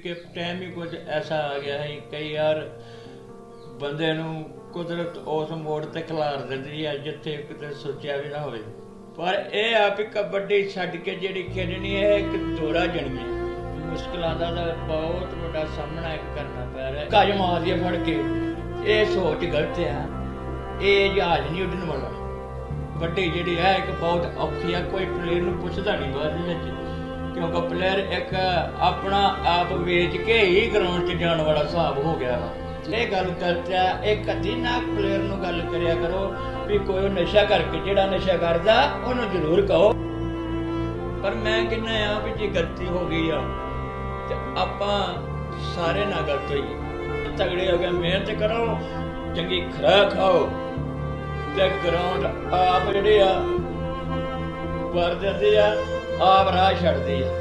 कि टाइम ही कुछ ऐसा आ गया है कई यार बंदे नूं कुदरत उस मोड़ ते खिलार दिंदी है जिथे किते सोचिया भी ना होवे। पर यह आ भी कबड्डी छड्ड के जिहड़ी खेडनी है एक दौरा जनी है। मुश्किलों का बहुत बड़ा सामना करना पै रहा है। कज मार दिया फड़ के ये सोच गलत है। ये जहाज नहीं उड्डण वाला। कबड्डी जी है एक बहुत औखी है। कोई प्लेयर नूं पुछदा नहीं बाद विच क्योंकि प्लेयर एक अपना आप वेच के ही ग्राउंड च जाने वाला हिसाब हो गया वा। ये गल गलत है। एक कदी ना प्लेयर नूं गल करिया करो भी कोई नशा करके जिहड़ा नशा करदा उहनूं जरूर कहो। पर मैं कहना आ भी जे गलती हो गई आ ते आपां सारे ना गलत होइए। तगड़े हो गए मेहनत करो चंगी खुराक खाओ ते ग्राउंड आप जिहड़े आ भर दिंदी आ आप राह छड्डदी आ।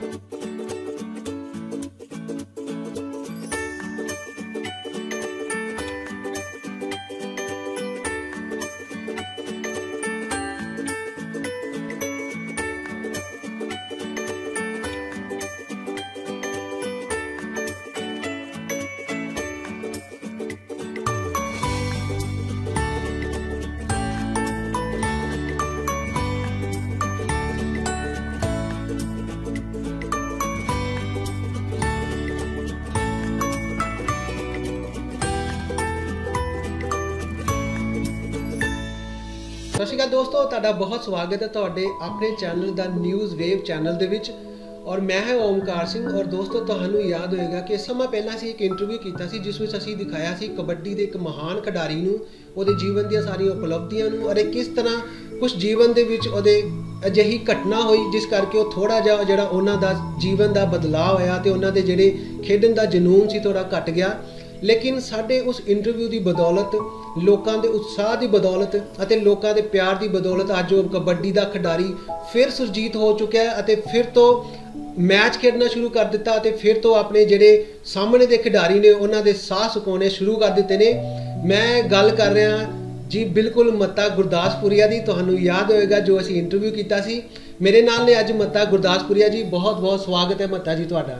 सत श्री अकाल दोस्तों, तुहाडा बहुत स्वागत है तुहाडे अपने channel the News Wave channel दे विच। और मैं है ओमकार सिंह। और दोस्तों तुहानू याद होएगा कि समा पहला असीं एक इंटरव्यू कीता सी जिस विच असीं दिखाया सी कबड्डी दे एक महान खिडारी नूं ਉਹਦੇ जीवन ਦੀਆਂ ਸਾਰੀਆਂ ਉਪਲਬਧੀਆਂ ਨੂੰ और किस तरह कुछ जीवन ਦੇ ਵਿੱਚ ਉਹਦੇ ਅਜਿਹੀ ਘਟਨਾ ਹੋਈ ਜਿਸ ਕਰਕੇ ਉਹ ਥੋੜਾ ਜਿਹਾ ਜਿਹੜਾ ਉਹਨਾਂ ਦਾ ਜੀਵਨ ਦਾ ਬਦਲਾਅ ਹੋਇਆ ਤੇ ਉਹਨਾਂ ਦੇ ਜਿਹੜੇ ਖੇਡਣ ਦਾ ਜਨੂਨ ਸੀ ਥੋੜਾ ਘਟ ਗਿਆ। लेकिन साडे उस इंटरव्यू की बदौलत लोगों के उत्साह की बदौलत और लोगों के प्यार की बदौलत अज वो कबड्डी का खिडारी फिर सुरजीत हो चुका है और फिर तो मैच खेडना शुरू कर दिता और फिर तो अपने जेडे सामने के खिडारी ने उन्होंने साह सुकाने शुरू कर दिते ने। मैं गल कर रहा जी बिल्कुल मत्ता गुरदासपुरिया की। तुहानू याद होएगा जो असी इंटरव्यू किया सी मेरे नाल ने अज मत्ता गुरदासपुरिया जी। बहुत बहुत स्वागत है मत्ता जी तुहाडा।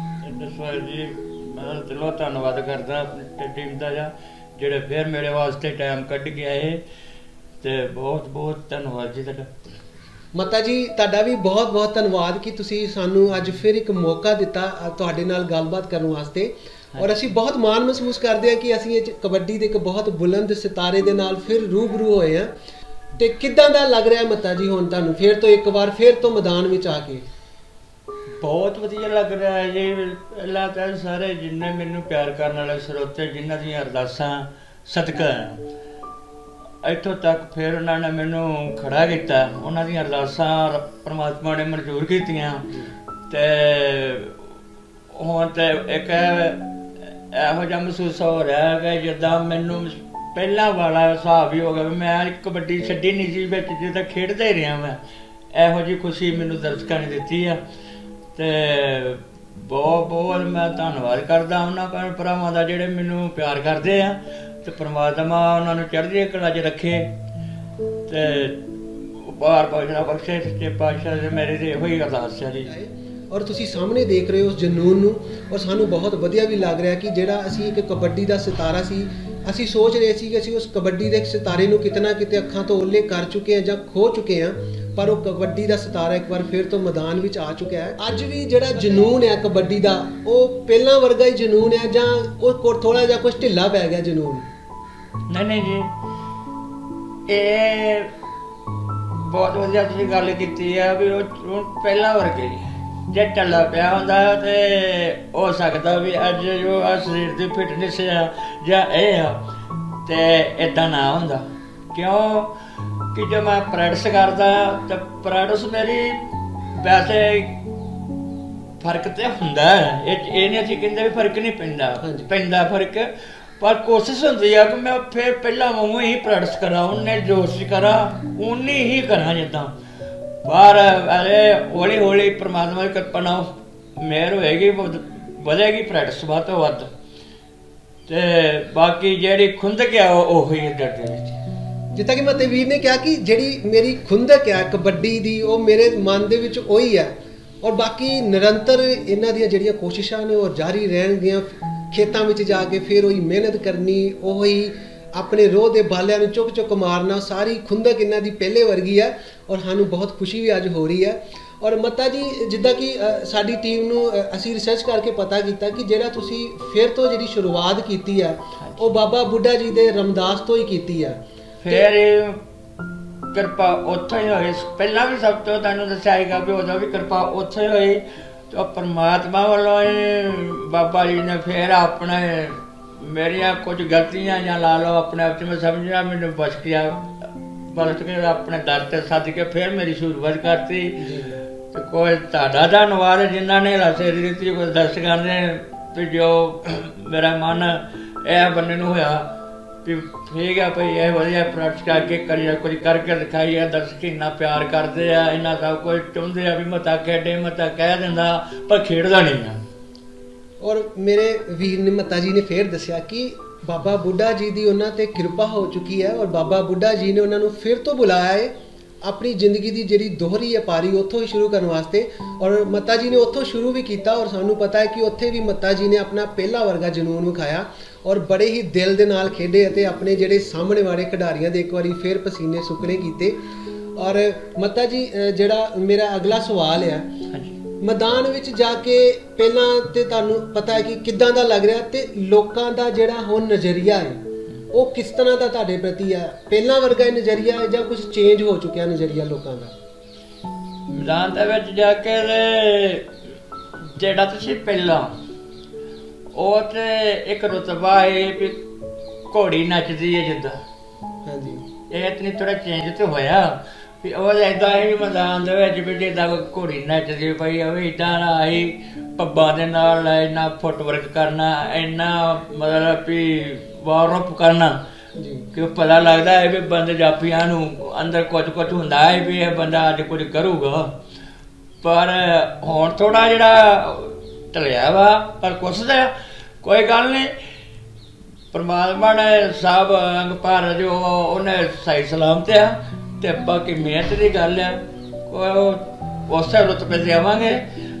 मैं दिलों धन्नवाद करदा अपनी टीम का जिहड़े फिर मेरे वास्ते टाइम कढ़ के आए ते बहुत बहुत धन्नवाद जी तुहाडा। मत्ता जी तुहाडा भी बहुत बहुत धन्नवाद कि तुसीं सानू अज फिर एक मौका दिता तुहाडे नाल गलबात करन वास्ते। और असीं बहुत माण महसूस करदे हां कि असीं कबड्डी दे एक बहुत बुलंद सितारे दे नाल फिर रूबरू होए हां। ते किदां दा लग रहा मत्ता जी हुण तुहानू फिर तो एक बार फिर तो मैदान विच आके? बहुत वधिया लग रहा है जी। पहला तो सारे जिन्ने मैनू प्यार करने वाले स्रोते जिन्हां दी अरदासां सदका इत्थों तक फिर उन्होंने मैनू खड़ा किया। उन्हां दी अरदासां परमात्मा ने मंजूर कीतियां ते हुण ते एक इहो जिहा महसूस हो रहा है कि जिद्दां मैनू पहला वाला हिसाब ही हो गया। मैं कबड्डी छड्डी नहीं सी विच जिद्दां खेडदा ही रहा। मैं इहो जी खुशी मैनू दर्शकों ने दित्ती है ते बहुत बहुत मैं धन्नवाद करदा उन्हां भैण भरावां दा जिहड़े मैनू प्यार करदे आ ते परमात्मा उन्हां नूं चढ़दी कला च रखे ते बार बखशा बख्शे सच्चे पातशाह दे मेरे ते इहो ही अरदास है जी। और तुसी सामने देख रहे हो उस जनून नूं और सानू बहुत वधिया भी लग रहा कि जिहड़ा असीं एक कबड्डी दा सितारा सी असीं सोच रहे सी कि असीं उस कबड्डी दे सितारे नूं कितना किते अखां तो ओले कर चुके हैं जां खो चुके हैं। पर वो कबड्डी का सितारा एक बार फिर तो मैदान में आ चुका है। अज भी जिहड़ा जनून है कबड्डी का वो पहला वर्गा ही जनून है जां थोड़ा जिहा कुछ ढिला पै गया जनून? नहीं जी ये बहुत वधिया तुसीं गल कीती है भी वो पहला वर्गा ही जे ढिला पिया हुंदा ते हो सकदा भी अज जो शरीर की फिटनेस है जां इह आ ते इदां ना हुंदा। क्यों कि जब मैं प्रैक्टिस करता तो प्रैक्टिस मेरी वैसे फर्क तो हुंदा है। ये नहीं असीं कहंदे भी फर्क नहीं पैंदा फर्क पर कोशिश होंदी है कि मैं फिर पहला वांगू ही प्रैक्टिस करा उन्ने जोश करा उन्नी ही करा जिद्दां। पर अरे हौली हौली परमात्मा की कृपा नाल मेहर होएगी वधेगी प्रैक्टिस वध तो वध ते बाकी जिहड़ी खुंदक है ओही इधर दे विच। जितना कि मते वीर ने कहा कि जिहड़ी मेरी खुंदक है कबड्डी दी वो मेरे मन दे विच ओही है और बाकी निरंतर इन्हां ਦੀਆਂ ਜਿਹੜੀਆਂ ਕੋਸ਼ਿਸ਼ਾਂ ਨੇ ਉਹ ਜਾਰੀ ਰਹਿਣਗੀਆਂ। ਖੇਤਾਂ ਵਿੱਚ ਜਾ ਕੇ ਫਿਰ ਉਹੀ ਮਿਹਨਤ ਕਰਨੀ, ਉਹੀ ਆਪਣੇ ਰੋਹ ਦੇ ਬਾਲਿਆਂ ਨੂੰ ਚੁੱਕ ਚੁੱਕ ਮਾਰਨਾ, ਸਾਰੀ ਖੁੰਦਕ ਇਹਨਾਂ ਦੀ ਪਹਿਲੇ ਵਰਗੀ ਹੈ। ਔਰ ਸਾਨੂੰ ਬਹੁਤ ਖੁਸ਼ੀ ਵੀ ਅੱਜ ਹੋ ਰਹੀ ਹੈ। ਔਰ ਮੱਤਾ ਜੀ, ਜਿੱਦਾਂ ਕਿ ਸਾਡੀ ਟੀਮ ਨੂੰ ਅਸੀਂ ਰਿਸਰਚ ਕਰਕੇ ਪਤਾ ਕੀਤਾ ਕਿ ਜਿਹੜਾ ਤੁਸੀਂ ਫਿਰ ਤੋਂ ਜਿਹੜੀ ਸ਼ੁਰੂਆਤ ਕੀਤੀ ਹੈ ਉਹ ਬਾਬਾ ਬੁੱਢਾ ਜੀ ਦੇ ਰਮਦਾਸ ਤੋਂ ਹੀ ਕੀਤੀ ਹੈ। ਫਿਰ ਕਿਰਪਾ ਉੱਥੋਂ ਹੀ ਹੋਈ। ਪਹਿਲਾਂ ਵੀ ਸਭ ਤੋਂ ਤੁਹਾਨੂੰ ਦੱਸਿਆ ਹੈਗਾ ਵੀ ਉਦੋਂ ਵੀ ਕਿਰਪਾ ਉੱਥੋਂ ਹੀ ਹੋਈ। तो परमात्मा वालों ही बाबा जी ने फिर अपने मेरिया कुछ गलतियां या ला लो अपने आप में समझा, मैंने बच किया बलट के अपने दर से सद के फिर मेरी शुरुआत करती। तो कोई ताड़ा धन्यवाद जिन्होंने रसे रीति को दर्शकों ने भी जो मेरा मन यह बनने होया भी ठीक है भाई यह वधिया प्रोडक्ट करके करिए, कुछ करके दिखाइए। दर्शक इन्ना प्यार करते हैं, इन्ना सब कुछ चाहते हैं भी मता खेडे मता कह देंदा पर खेडदा नहीं है। और मेरे वीर ने मता जी ने फिर दसिया कि बाबा बुढ़ा जी की उन्होंने ते कृपा हो चुकी है और बाबा बुढ़ा जी ने उन्होंने फिर तो बुलाया है अपनी जिंदगी की जी दोहरी व्यापारी उतों ही शुरू करने वास्ते। और मता जी ने उतों शुरू भी किया और सानू पता है कि उत्थे भी मता जी ने अपना पहला वर्गा जनून विखाया और बड़े ही दिल दे नाल खेडे ते अपने जेडे सामने वाले खिडारियों दे एक बारी फिर पसीने सुकने कीते। और मता जी जेड़ा मेरा अगला सवाल है, मैदान विच जाके पहला ते तुहानू पता है कि किदां दा लग रहा ते लोकां दा जेड़ा हुण नज़रिया है वो किस तरह का तुहाडे प्रति है? पहला वर्गा नज़रिया है या कुछ चेंज हो चुका नज़रिया लोगों का? मैदान दे विच जाके जेड़ा तुसीं पहला ਉਹ ਤੇ ਇੱਕ ਰੁਤਬਾ ਹੈ ਵੀ ਘੋੜੀ ਨੱਚਦੀ ਹੈ ਜਿੱਦਾਂ। ਹਾਂਜੀ, ਇਹ ਇਤਨੀ ਥੋੜਾ ਚੇਂਜ ਤੇ ਹੋਇਆ ਵੀ ਉਹ ਇਦਾਂ ਹੀ ਮੈਦਾਨ ਦੇ ਵਿੱਚ ਵੀ ਜਿੱਦਾਂ ਘੋੜੀ ਨੱਚਦੀ ਪਈ ਉਹ ਇਦਾਂ ਆਈ ਪੱਬਾਂ ਦੇ ਨਾਲ ਇੰਨਾ ਫੁੱਟਵਰਕ ਕਰਨਾ, ਇੰਨਾ ਮਤਲਬ ਵੀ ਵਾਰਮ ਕਰਨਾ ਕਿ ਪਤਾ ਲੱਗਦਾ ਹੈ ਵੀ ਬੰਦੇ ਜਾਪੀਆਂ ਨੂੰ ਅੰਦਰ ਕੁਝ ਹੁੰਦਾ ਹੈ ਵੀ ਇਹ ਬੰਦਾ ਅੱਜ ਕੁਝ ਕਰੂਗਾ। ਪਰ ਹੁਣ ਥੋੜਾ ਜਿਹੜਾ ਢਲਿਆ ਵਾ पर कुछ तो कोई गल नहीं, परमात्मा ने सब अंग पर जो उन्हें सही सलामत है तो बाकी मेहनत की गल है उस रुतबे से आवांगे।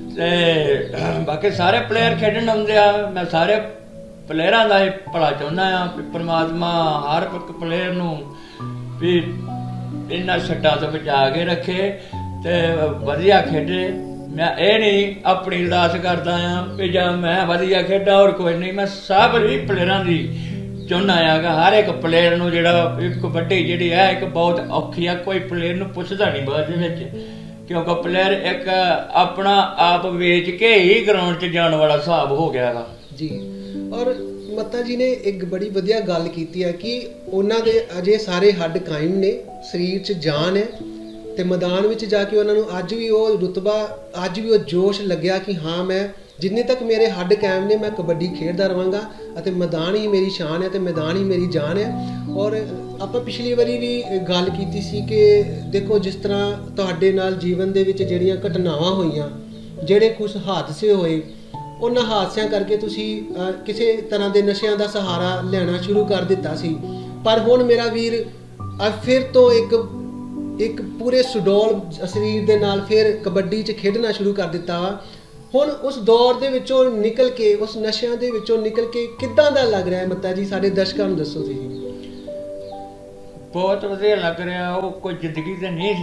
तो बाकी सारे प्लेयर खेडन आउंदे आ, मैं सारे प्लेयरां दा भला चाहुंदा आ भी परमात्मा हर एक प्लेयर नूं भी इन्हां छड्डां तो बचा के रखे ते वधिया खेडे। मैं ये नहीं अपनी अरदास करता हाँ भी जा मैं वधिया खेडा और कोई नहीं, मैं सब ही प्लेयरां दी चाहुंदा आ कि हर एक प्लेयर नूं जिहड़ा कबड्डी जिहड़ी है एक बहुत औखी है, कोई प्लेयर नूं पुछदा नहीं बाद विच क्योंकि प्लेयर एक अपना आप वेच के ही ग्राउंड च जाने वाला हिसाब हो गया है जी। और मत्ता जी ने एक बड़ी वधिया गल कीती है कि उन्हां दे अजे सारे हड्ड कायम ने, शरीर च जान है ਤੇ मैदान ਵਿੱਚ ਜਾ ਕੇ ਉਹਨਾਂ ਨੂੰ ਅੱਜ ਵੀ ਉਹ ਰੁਤਬਾ, ਅੱਜ ਵੀ ਉਹ ਜੋਸ਼ ਲੱਗਿਆ ਕਿ ਹਾਂ ਮੈਂ ਜਿੰਨੇ ਤੱਕ ਮੇਰੇ ਹੱਡ ਕਾਇਮ ਨੇ ਮੈਂ ਕਬੱਡੀ ਖੇਡਦਾ ਰਵਾਂਗਾ ਅਤੇ ਮੈਦਾਨ ਹੀ ਮੇਰੀ ਸ਼ਾਨ ਹੈ ਤੇ ਮੈਦਾਨ ਹੀ ਮੇਰੀ ਜਾਨ ਹੈ। ਔਰ ਆਪਾਂ ਪਿਛਲੀ ਵਾਰੀ ਵੀ ਗੱਲ ਕੀਤੀ ਸੀ ਕਿ ਦੇਖੋ ਜਿਸ ਤਰ੍ਹਾਂ ਤੁਹਾਡੇ ਨਾਲ ਜੀਵਨ ਦੇ ਵਿੱਚ ਜਿਹੜੀਆਂ ਘਟਨਾਵਾਂ ਹੋਈਆਂ, ਜਿਹੜੇ ਕੁਝ ਹਾਦਸੇ ਹੋਏ, ਉਹਨਾਂ ਹਾਦਸਿਆਂ ਕਰਕੇ ਤੁਸੀਂ ਕਿਸੇ ਤਰ੍ਹਾਂ ਦੇ ਨਸ਼ਿਆਂ ਦਾ ਸਹਾਰਾ ਲੈਣਾ ਸ਼ੁਰੂ ਕਰ ਦਿੱਤਾ ਸੀ। ਪਰ ਹੁਣ ਮੇਰਾ ਵੀਰ ਫਿਰ ਤੋਂ एक पूरे सुडौल शरीर के नाल फिर कबड्डी च खेडना शुरू कर दिता वा। हुण उस दौर दे विचों निकल के, उस नशियां दे विचों निकल के किदां दा लग रहा है मत्ता जी? साडे दर्शकां नूं दस्सो तुसीं। बहुत वधिया लग रहा, वो कोई जिंदगी ते नहीं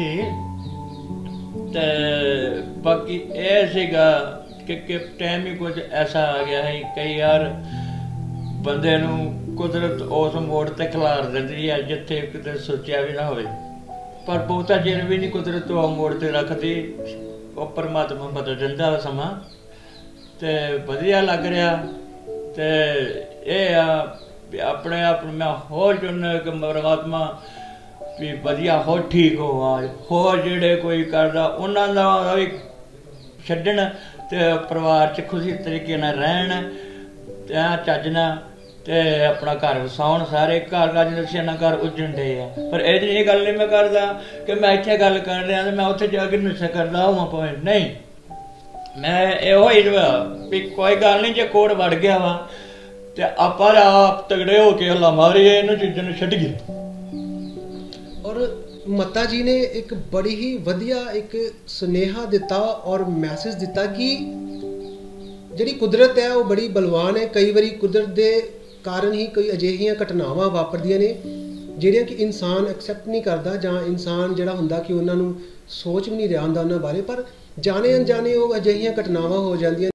सी ते बाकी ये सीगा कि टाइम ही कुछ ऐसा आ गया है कई यार बंदे नूं कुदरत उस मोड़ ते खिलार दिंदी है जिथे किते सोचिया भी ना होवे। पर बहुता चिर भी नहीं कुदरत तो मोड़ ते रखती, वो परमात्मा बदल दिंदा समा ते वधिया लग रहा। ते ये अपने आप मैं होर चुनना कि परमात्मा भी वधिया होर ठीक हो, होर जेड़े कोई करदा उन्हां दा भी छड्डण ते परिवार च खुशी तरीके नाल रहण ते चज नाल ते अपना घर वसाउण। सारे घर घर नशे ना घर उजड़ डे आ, पर ये गल नहीं मैं करदा कि मैं इत्थे गल कर रहा तो मैं उत्थे जाके नशा करदा होवां भावें नहीं। मैं इहो ही भी कोई गल नहीं जे कोड़ वड़ गया वा ते आप तगड़े हो के हल्ला मारिए इन्हां चीज़ां नूं छड्डिए। और ਮੱਤਾ ਜੀ ਨੇ ਇੱਕ ਬੜੀ ਹੀ ਵਧੀਆ ਇੱਕ ਸੁਨੇਹਾ ਦਿੱਤਾ ਔਰ ਮੈਸੇਜ ਦਿੱਤਾ ਕਿ ਜਿਹੜੀ ਕੁਦਰਤ ਹੈ ਉਹ ਬੜੀ ਬਲਵਾਨ ਹੈ। ਕਈ ਵਾਰੀ ਕੁਦਰਤ ਦੇ ਕਾਰਨ ਹੀ ਕੋਈ ਅਜਿਹੀਆਂ ਘਟਨਾਵਾਂ ਵਾਪਰਦੀਆਂ ਨੇ ਜਿਹੜੀਆਂ ਕਿ ਇਨਸਾਨ ਐਕਸੈਪਟ ਨਹੀਂ ਕਰਦਾ, ਜਾਂ ਇਨਸਾਨ ਜਿਹੜਾ ਹੁੰਦਾ ਕਿ ਉਹਨਾਂ ਨੂੰ ਸੋਚ ਵੀ ਨਹੀਂ ਰਿਹਾ ਹੁੰਦਾ ਉਹਨਾਂ ਬਾਰੇ, ਪਰ ਜਾਣੇ ਅਣਜਾਣੇ ਉਹ ਅਜਿਹੀਆਂ ਘਟਨਾਵਾਂ ਹੋ ਜਾਂਦੀਆਂ।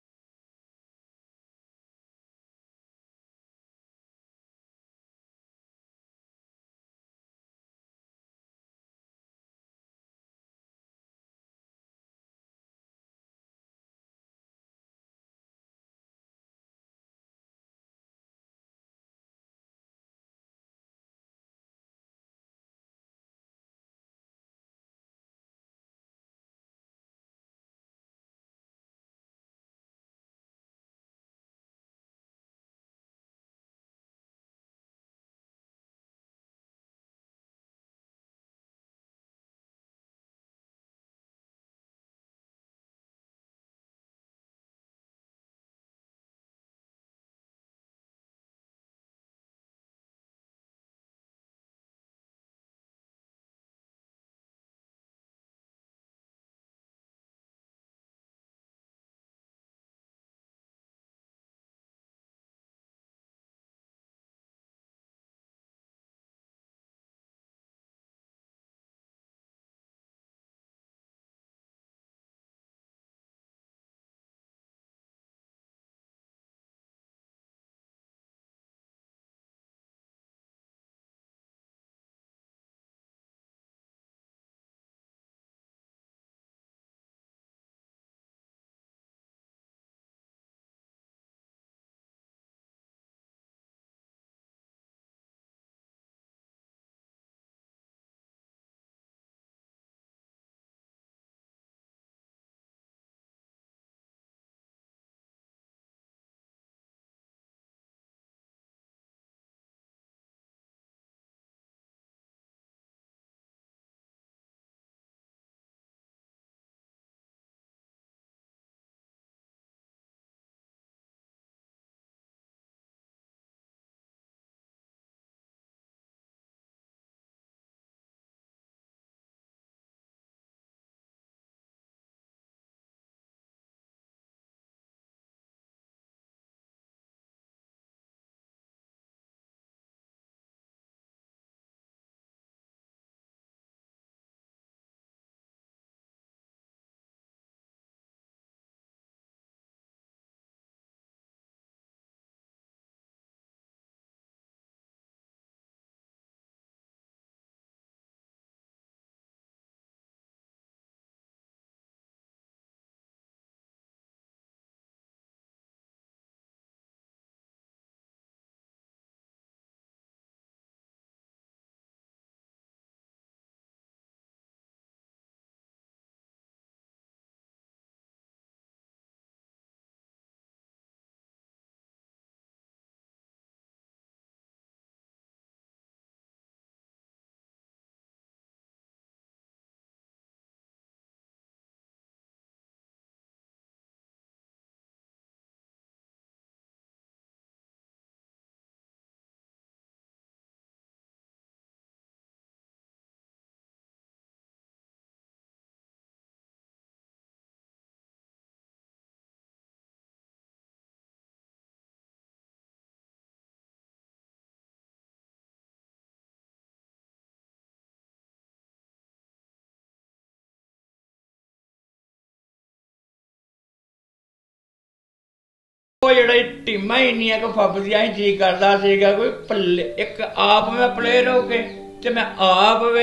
ਉਹ ਜਿਹੜੀ ਟੀਮਾਂ ਇੰਨੀਆਂ ਕੁ ਫੱਬਦੀਆਂ ਹੀ ਜੀ ਕਰਦਾ ਸੀਗਾ ਕੋਈ ਇੱਕ ਆਪ ਮੈਂ ਪਲੇਅਰ ਹੋ ਕੇ ਤੇ ਮੈਂ ਆਪ ਵੇ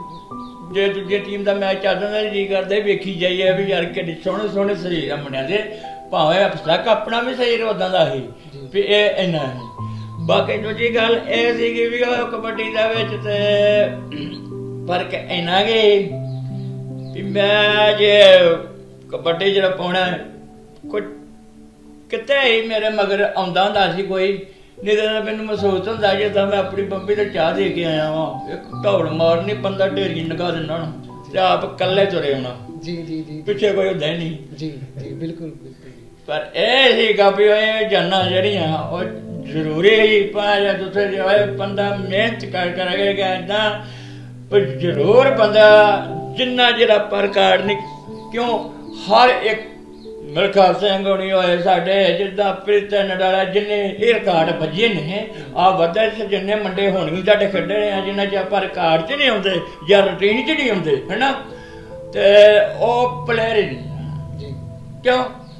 ਜੇ ਦੂਜੀ ਟੀਮ ਦਾ ਮੈਚ ਚੱਲਦਾ ਤਾਂ ਜੀ ਕਰਦੇ ਵੇਖੀ ਜਾਈਏ ਵੀ ਯਾਰ ਕਿੰਨੇ ਸੋਹਣੇ ਸੋਹਣੇ ਸਰੀਰ ਆ ਮੁੰਡਿਆਂ ਦੇ, ਭਾਵੇਂ ਅਫਸਕ ਆਪਣਾ ਵੀ ਸਰੀਰ ਉਦਾਂ ਦਾ ਸੀ ਵੀ ਇਹ ਇੰਨਾ ਹੈ। ਬਾਕੀ ਦੂਜੀ ਗੱਲ ਇਹ ਸੀਗੀ ਵੀ ਉਹ ਕਬੱਡੀ ਦੇ ਵਿੱਚ ਤੇ ਫਰਕ ਇੰਨਾ ਕਿ ਵੀ ਮੈਂ ਜੇ ਕਬੱਡੀ ਜਿਹੜਾ ਪਾਉਣਾ ਕੋਈ ਕਿਤੇ ਹੀ ਮੇਰੇ ਮਗਰ ਆਉਂਦਾ ਹੁੰਦਾ ਸੀ ਕੋਈ, ਨਹੀਂ ਤਾਂ ਮੈਨੂੰ ਮਹਿਸੂਸ ਹੁੰਦਾ ਜਿੱਦਾਂ ਮੈਂ ਆਪਣੀ ਬੰਬੀ ਤੇ ਚਾਹ ਦੇ ਕੇ ਆਇਆ ਵਾਂ। ਇੱਕ ਦੌੜ ਮਾਰਨੀ, ਬੰਦਾ ਢੇਰੀ ਲਗਾ ਦਿੰਦਾ ਹੁਣ ਤੇ ਆਪ ਇਕੱਲੇ ਤੁਰੇ ਆਉਣਾ। ਜੀ ਜੀ ਜੀ, ਪਿੱਛੇ ਕੋਈ ਹੁੰਦਾ ਹੀ ਨਹੀਂ। ਜੀ ਜੀ ਬਿਲਕੁਲ ਬਿਲਕੁਲ। ਪਰ ਇਹ ਸੀਗਾ ਵੀ ਇਹ ਜਾਨਾਂ ਜਿਹੜੀਆਂ ਉਹ ਜ਼ਰੂਰੀ ਹੀ, ਪਰ ਦੂਸਰੇ ਜੇ ਬੰਦਾ ਮਿਹਨਤ ਕਰ ਕਰਕੇ ਇੱਦਾਂ पर जरूर बंदा जिन्ना जरा पर कार्ड नहीं क्यों हर एक मिल्खा सिंह होनी होए साडे जिद्दां प्रीत नडाला जिन्ने ये रिकार्ड भजे ने आ वधे जिन्ने मंडे होनी साडे खेडे ने जिन्ना च पर कार्ड च नहीं आउंदे या रूटीन च नहीं आउंदे है ना ते ओह प्लेयर ही नहीं क्यों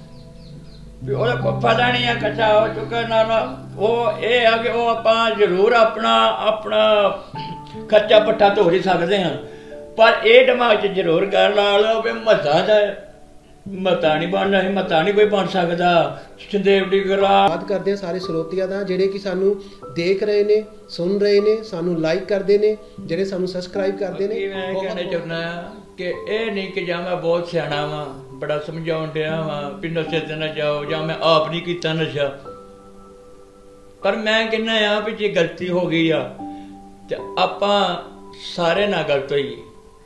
पता नहीं है कच्चा हो चुका ना वो ये है कि वो आप जरूर अपना अपना खर्चा पट्टा धो ही सकते हैं पर ये दिमाग च जरूर कर ला लो भी मता मता नहीं बनना मता नहीं कोई बन सकता संदेव डी गरा बात करते हैं सारे ਸਰੋਤਿਆਂ ਦਾ ਜਿਹੜੇ कि सानू देख रहे ने सुन रहे ने सानू लाइक करते ने ਜਿਹੜੇ सानू सब्सक्राइब करते ने मैं कहना चाहना कि ये नहीं कि जा मैं बहुत सियाना वा बड़ा समझाउण दिया वा भी नशे ते ना जाओ या मैं आप नहीं कीता नशा पर मैं कहना आ भी जे गलती हो गई आ ते आपां सारे ना गलत होईए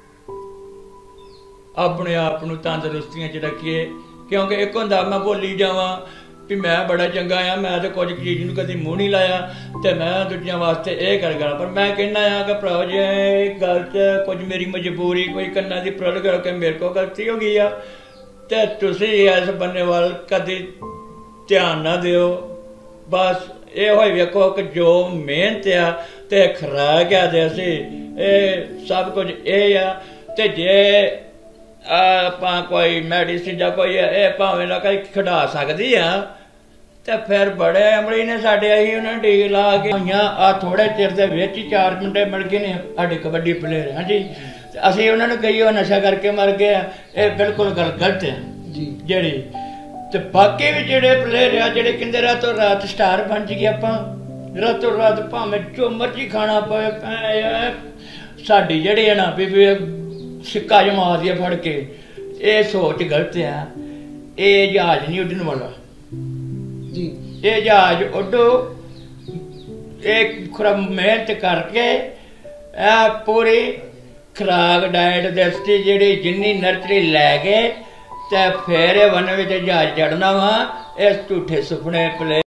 अपने आप नूं तंदुरुस्तियां च रखिए क्योंकि एक होंदा मैं बोली जावां भी मैं बड़ा चंगा आ मैं तो कुछ चीज़ नूं कदी मूँह नहीं लाया तो मैं दूजियां वास्ते ये कर गया पर मैं कहना आ कि भराओ जे गल च कुछ मेरी मजबूरी कोई कन्ना दी प्रल करके मेरे को गलती हो गई आ ते तुसीं इस बन्ने वाल कदी ध्यान ना दिओ बस ये होई वेखो कि जो मेहनत आ ते खुराक आ ते असीं सब कुछ ये आ ते जे ਆਪਾਂ कोई मैडिसिन ਜਾਂ कोई ਇਹ ਭਾਵੇਂ ਨਾ ਕੋਈ ਖਿਡਾ ਸਕਦੀ ਆ ਤੇ ਫਿਰ ਬੜੇ ਅਮਲੀ ਨੇ ਸਾਡੇ ਆਹੀ ਉਹਨਾਂ ਨੇ ਡੀਕ ਲਾ ਕੇ ਹੋਈਆਂ ਆ ਥੋੜੇ ਚਿਰ ਦੇ ਵਿੱਚ ਹੀ 4 ਮੁੰਡੇ ਮਿਲ ਗਏ ਨੇ ਸਾਡੇ ਕਬੱਡੀ ਪਲੇਅਰ ਹਾਂਜੀ ਤੇ ਅਸੀਂ ਉਹਨਾਂ ਨੂੰ ਕਹੀ ਉਹ ਨਸ਼ਾ ਕਰਕੇ ਮਰ ਗਏ ਆ ਇਹ ਬਿਲਕੁਲ ਗਲਤ ਹੈ ਜੀ ਜਿਹੜੀ ਤੇ ਬਾਕੀ ਵੀ ਜਿਹੜੇ ਪਲੇਅਰ ਆ ਜਿਹੜੇ ਕਹਿੰਦੇ ਰਾਤੋਂ ਰਾਤ ਸਟਾਰ ਬਣ ਜੀ ਆਪਾਂ ਰਾਤੋਂ ਰਾਤ ਭਾਵੇਂ ਜੋ ਮਰਜ਼ੀ ਖਾਣਾ ਪਏ ਸਾਡੀ ਜਿਹੜੀ ਹੈ ਨਾ ਵੀ सिक्का जमा दिया फड़ के ये सोच गलत है ये जहाज नहीं उड़न वाला जी ये जहाज उड़ो एक मेहनत करके पूरी खुराक डाइट दस्ती जी जिन्नी नर्सरी लैके तो फिर वन में जहाज चढ़ना वा इस झूठे सुपने पले